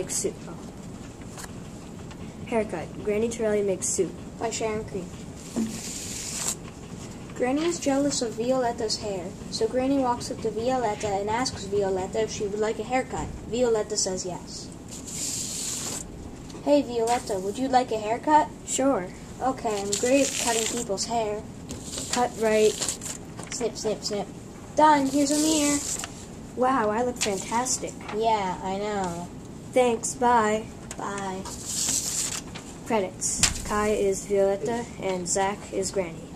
makes soup. Oh. Haircut. Granny Torelli makes soup. By Sharon Creek. Granny is jealous of Violetta's hair, so Granny walks up to Violetta and asks Violetta if she would like a haircut. Violetta says yes. Hey Violetta, would you like a haircut? Sure. Okay, I'm great at cutting people's hair. Cut right. Snip, snip, snip. Done, here's a mirror. Wow, I look fantastic. Yeah, I know. Thanks, bye. Bye. Credits. Kai is Violetta and Zach is Granny.